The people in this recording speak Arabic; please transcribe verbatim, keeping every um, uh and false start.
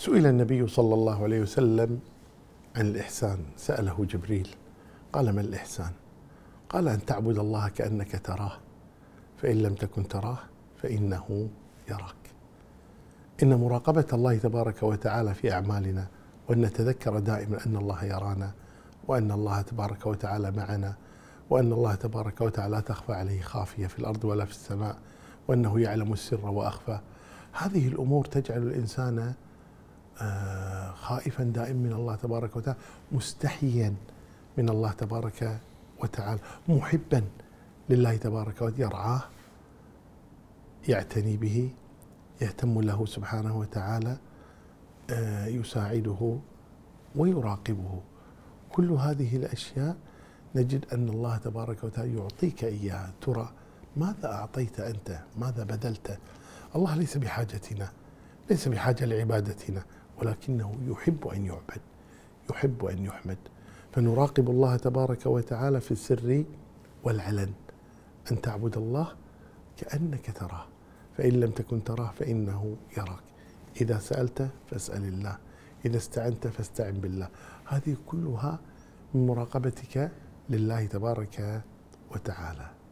سئل النبي صلى الله عليه وسلم عن الإحسان، سأله جبريل قال: ما الإحسان؟ قال: أن تعبد الله كأنك تراه، فإن لم تكن تراه فإنه يراك. إن مراقبة الله تبارك وتعالى في أعمالنا، وأن نتذكر دائما أن الله يرانا، وأن الله تبارك وتعالى معنا، وأن الله تبارك وتعالى لا تخفى عليه خافية في الأرض ولا في السماء، وأنه يعلم السر وأخفى. هذه الأمور تجعل الإنسان خائفا دائما من الله تبارك وتعالى، مستحيا من الله تبارك وتعالى، محبا لله تبارك وتعالى، يرعاه، يعتني به، يهتم له سبحانه وتعالى، يساعده ويراقبه. كل هذه الأشياء نجد أن الله تبارك وتعالى يعطيك إياها. ترى ماذا أعطيت أنت؟ ماذا بذلت؟ الله ليس بحاجتنا، ليس بحاجة لعبادتنا، ولكنه يحب أن يعبد، يحب أن يحمد. فنراقب الله تبارك وتعالى في السر والعلن، أن تعبد الله كأنك تراه، فإن لم تكن تراه فإنه يراك. إذا سألت فاسأل الله، إذا استعنت فاستعن بالله. هذه كلها من مراقبتك لله تبارك وتعالى.